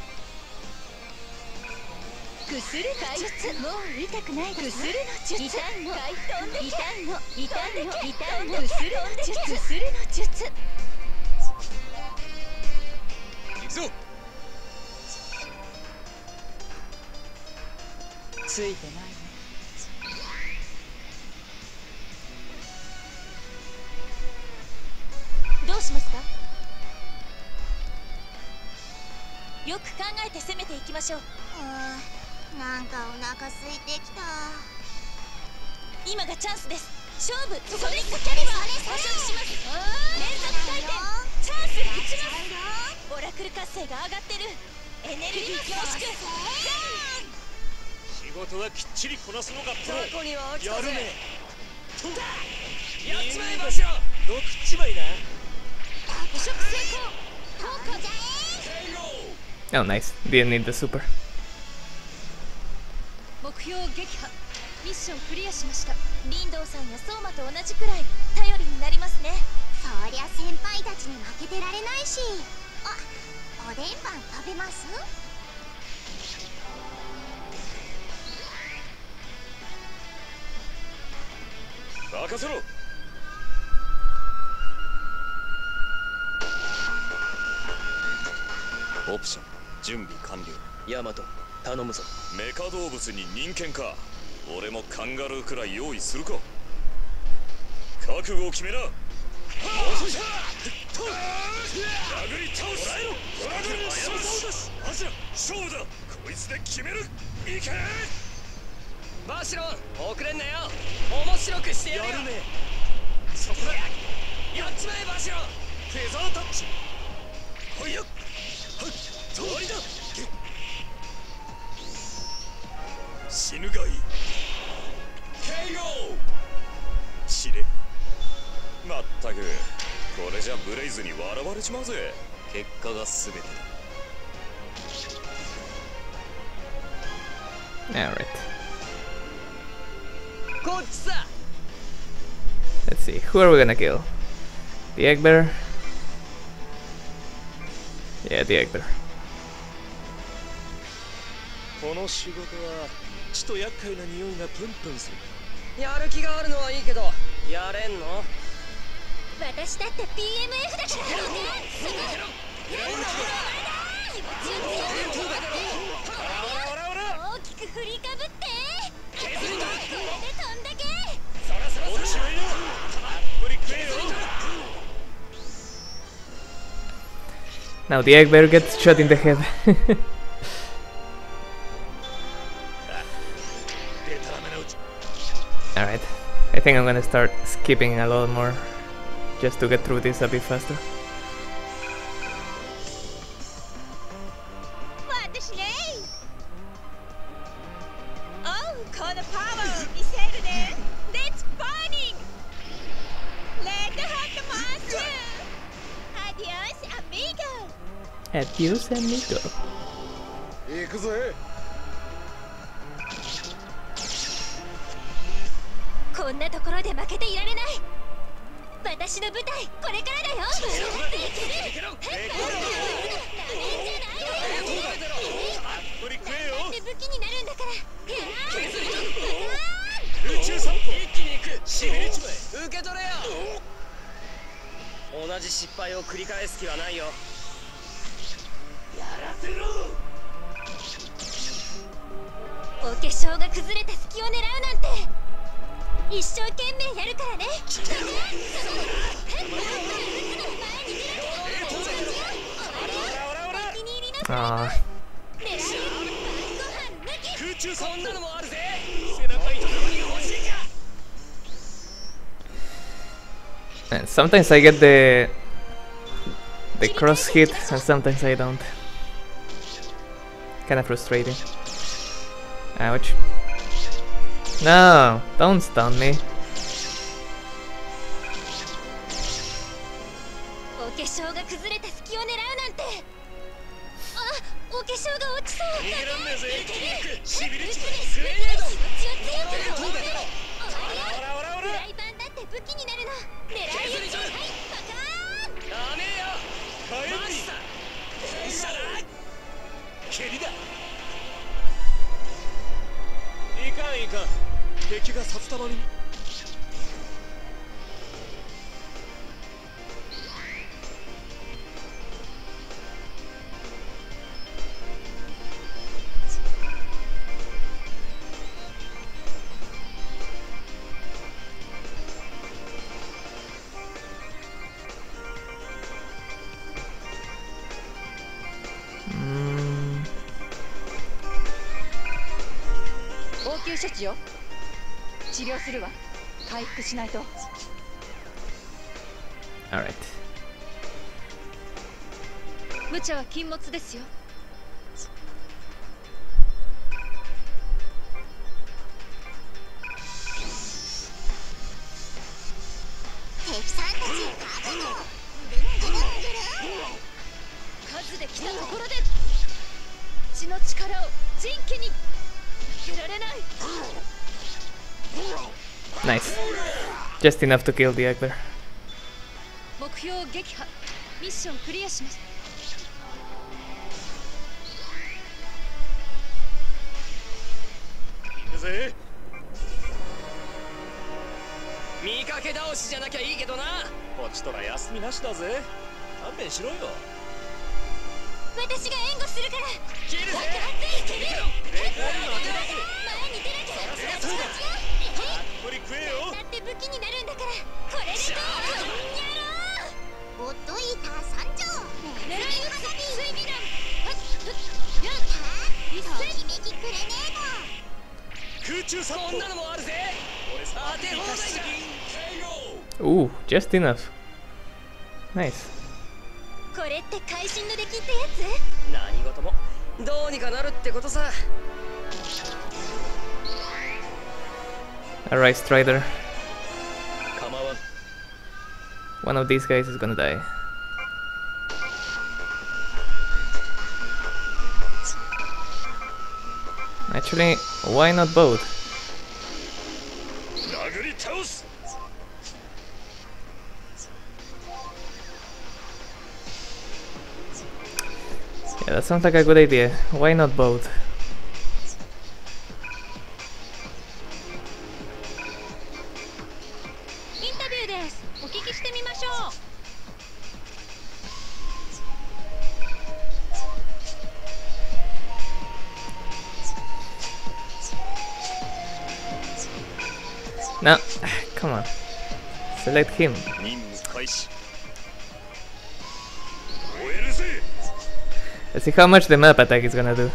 Oh, nice. Didn't need the super. Option 準備完了。ヤマト、頼むぞ。メカ動物に人間か。俺もカンガルーくらい用意するか。覚悟を決めな。殴り倒す。殴り倒す。アジラ、勝負だ。こいつで決める。いけ。バシロン、遅れんなよ。面白くしてやるよ。そこだ。やっちまえバシロン。フェザータッチ。ほいよ。終わりだ。死ぬがいい。ケーオー。死ね。まったくこれじゃブレイズに笑われちまうぜ。結果が全てだ。 Alright. こっちさ。 Let's see, who are we gonna kill? The Egg Bear? Yeah, the actor. この仕事はちと厄介な匂いがプンプンする。 やる気があるのはいいけど、やれんの？ 私だって ピーエムエフ だからね。大きく振りかぶって。これで飛んだけ。 落ちないよ。たっぷり食えよ。 Now the egg bear gets shot in the head. Alright, I think I'm gonna start skipping a lot more just to get through this a bit faster. 私ね。おう、このパワーを見せるね。Let's burning. Let the hot monster. Adios, amigo. Adios, amigo. 行くぜ。 こんなところで負けていられない。私の舞台、これからだよ。って武器になるんだから。 宇宙散歩一気に行く。しびれちまえ。受け取れよ。同じ失敗を繰り返す気はないよ。やらせろ。 お化粧が崩れた隙を狙うなんて。一生懸命やるからね。 Ah. 空中そんなのもあるぜ。背中に飛ぶに欲しいか。 And sometimes I get the the cross hit and sometimes I don't. Kinda frustrating. Ouch. No, don't stun me. お化粧が崩れた隙を狙うなんて。あ、お化粧が落ちそう。 逃げらんねえぜ。一気に行く。しびれちまえ。スウェーデンド。 気持ちを強く持って。 おらおらおらおら。 フライパンだって武器になるの。狙い撃ち。はい、パカーン。 ダメよ。 帰り。 電車だ。 蹴りだ。いかんいかん。敵が札束に。 Mm. 応急処置よ。治療するわ。回復しないと。 Alright. 無茶は禁物ですよ。 敵さんたち数のぐるんぐるんぐるん。 数で来たところで血の力を人気に受けられない。 Nice. Just enough to kill the actor. 目標撃破。ミッションクリアします。 行くぜ。 見かけ倒しじゃなきゃいいけどな。 こっちとら休みなしだぜ。勘弁しろよ。 私が援護するから。 切るぜ。 前に出なきゃ。 たっぷり食えよ。 だって武器になるんだから。これでどうやろう。おっといた参上。狙い撃つ追尾弾。やったときめきくれねえ空中散歩。 こんなのもあるぜ。当て放題じゃん。 Ooh, just enough. Nice. の。これって会心の出来ってやつ。 何事もどうにかなるってことさ。 Alright, Strider. 構わん。 One of these guys is gonna die. Actually, why not both? 殴り倒す。 I Yeah, that sounds like a good idea. Why not both? No, come on. Select him. Let's see how much the map attack is gonna do.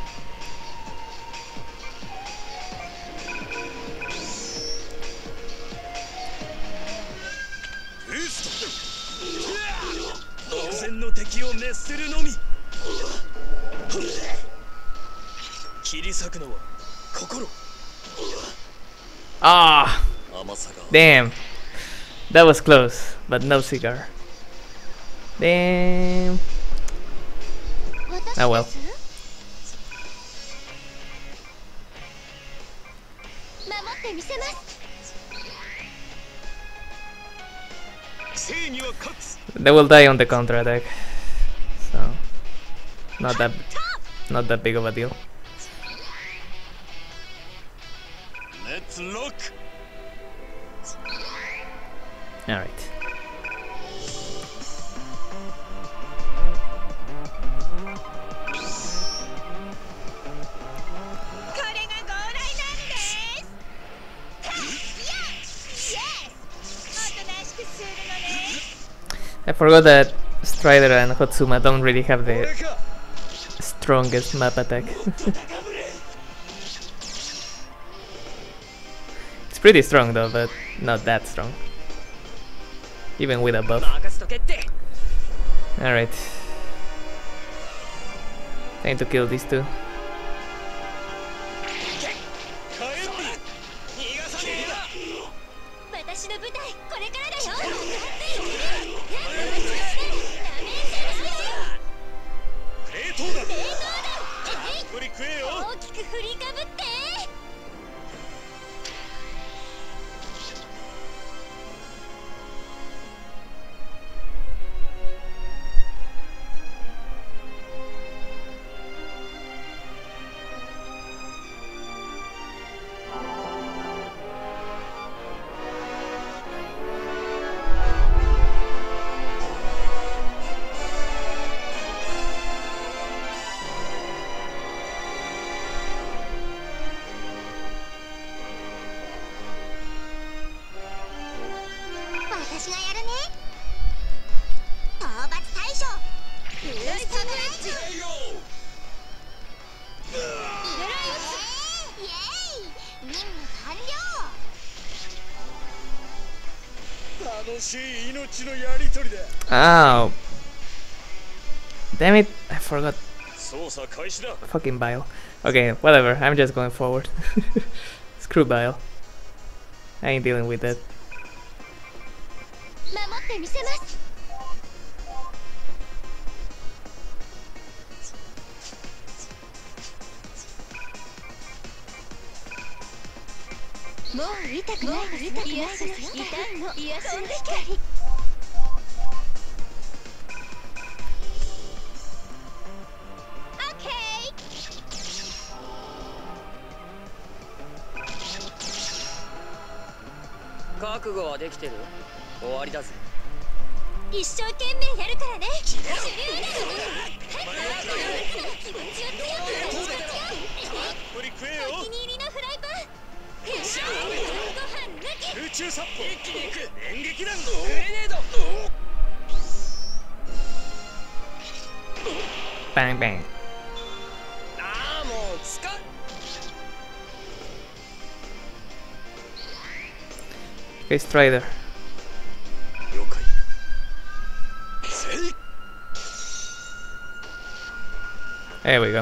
Ah, damn, that was close, but no cigar. Damn. Oh well. They will die on the counter attack, so not that not that big of a deal. Let's look. All right. I forgot that Strider and Hotsuma don't really have the strongest map attack. It's pretty strong though, but not that strong. Even with a buff. Alright. Time to kill these two. Oh. Damn it, I forgot. Fucking Bile. Okay, whatever, I'm just going forward. Screw Bile. I ain't dealing with that. Bang bang. Okay, Strider. There we go.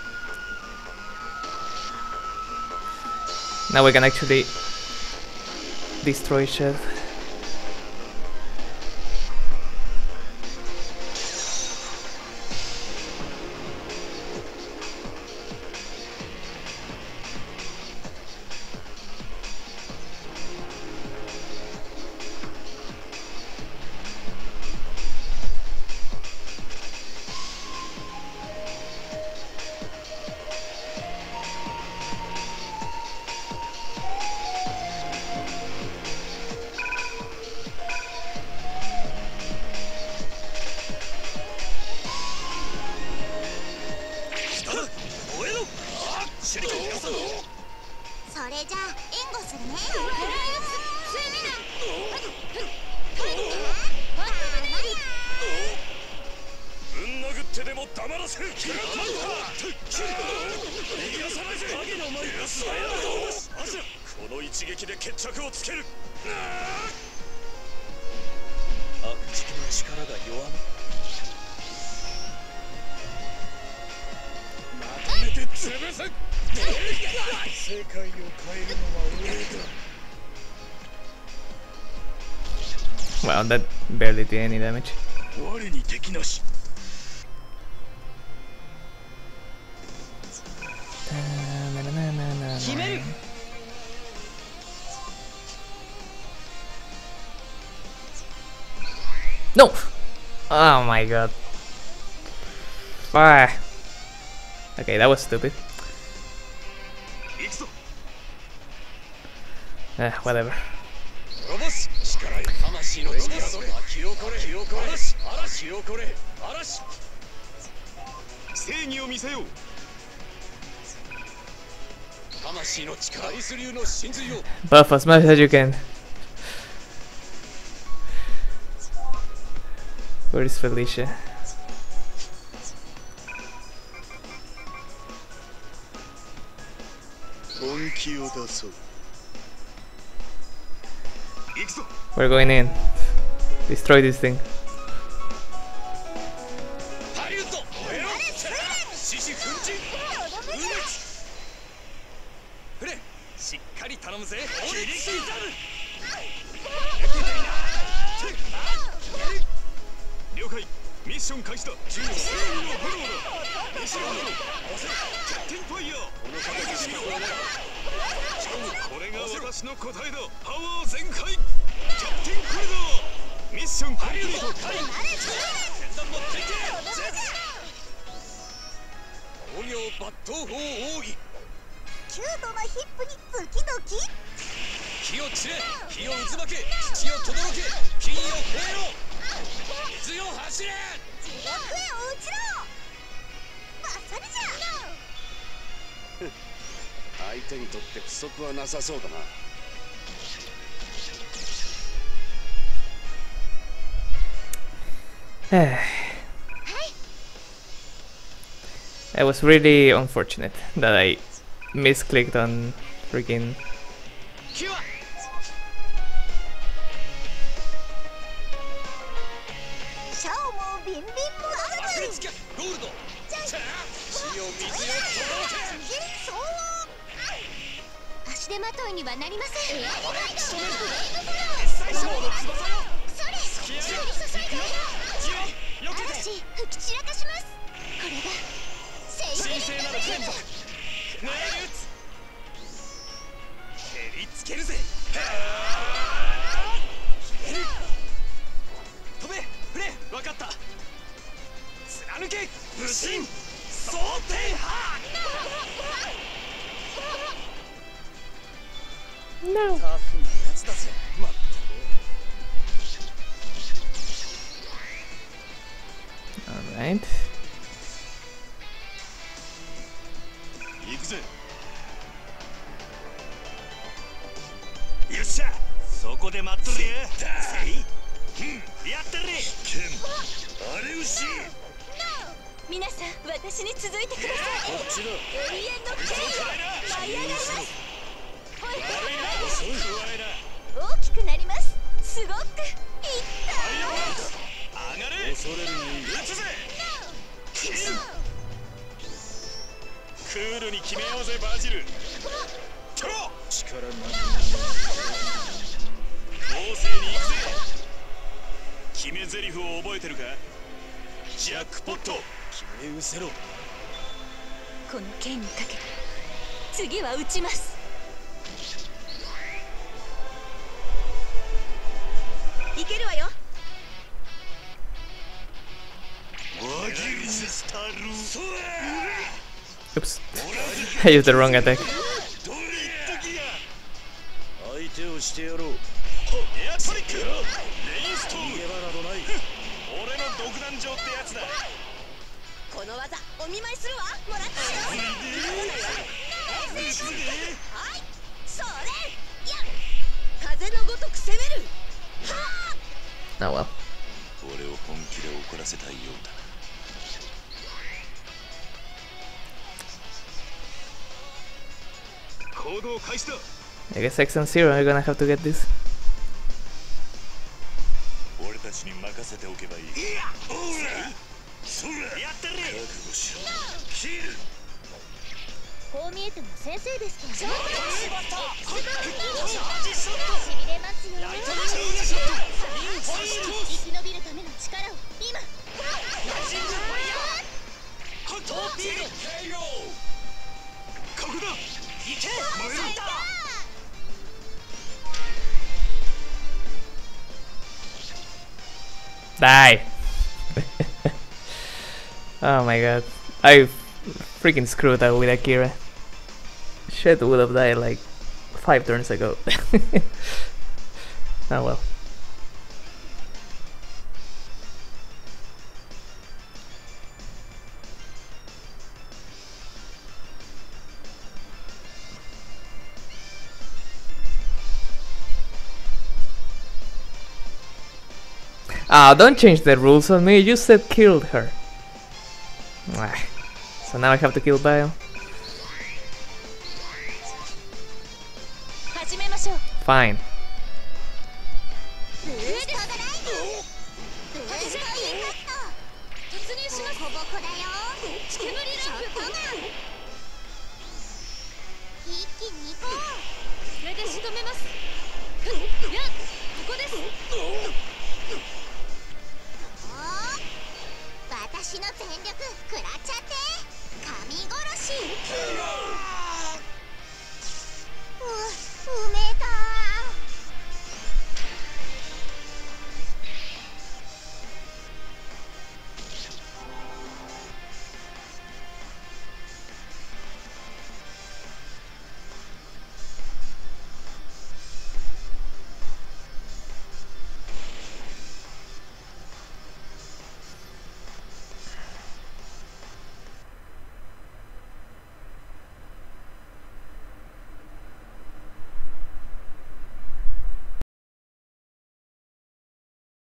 Now we can actually destroy Shed. つける。 悪軸の力が弱ままとめて潰す。世界を変えるのは俺だ。 Wow, that barely did any damage. 我に敵なし。 No! Oh my god. Ah. Okay, that was stupid. Eh, whatever. 魂の力どれ。気をこれ。気をこれ。嵐。嵐をこれ。嵐。正義を見せよう。魂の力。アイス流の真髄を。 Buff as much as you can. Where is Felicia? 本気を出そう。 We're going in. Destroy this thing. ハリウッド。燃えろ。獅子奮陣。フレン、しっかり頼むぜ。切り刻む。了解。ミッション開始だ。銃を正義の炎だ。ミシロンのキャプテンファイヤー。この形をこれが私の答えだ。パワー全開。 キャプテンコリドーミッションコンプリート。戦団も敵工業抜刀法奥義。 キュートなヒップにドキドキ。 火を散れ。火を渦巻け。土を轟け。金を増えろ。水を走れ。 地獄へ落ちろ。バッサリじゃ。 相手にとって不足はなさそうだな。 It was really unfortunate that I misclicked on freaking. No. All right. 行くぜ。よっしゃ。そこで待っとれや。やったれ。あれ牛。 皆さん、私に続いてください。 こっちだ。 永遠の権威を舞い上がります。大きくなります。すごくいった。 上がれ。恐れるに撃つぜ。クールに決めようぜバジル。トロ力なく公正に行くぜ。決め台詞を覚えてるか。ジャックポット決め失せろ。 この剣にかけて次は撃ちます。いけるわよ。 Oops. I used the wrong attack. 相手をしてやろう。エアトリック。レインストーム。逃げ場などない。俺の独壇場ってやつだ。 この技お見舞いするわ。もらったよ。はい、それ。や風のごとく攻める。 Oh well. 俺を本気で怒らせたいようだ。 行動開始だ。 I guess X and Zero are gonna have to get this. 俺たちに任せておけばいい。いや、ほら、そら、やったれ。覚悟しろ。キル。 こう見えても先生ですから。しびれますよ。生き延びるための力を今。 トーピード。ここだ。行け。燃えた。 Die! Oh my god. I freaking screwed up with Akira. Shit would have died like five turns ago. Oh well. Ah, don't change the rules on me, you said killed her. Ah, so now I have to kill Bile. Fine.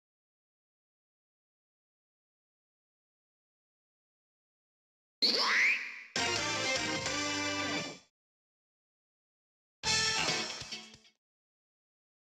Yeah.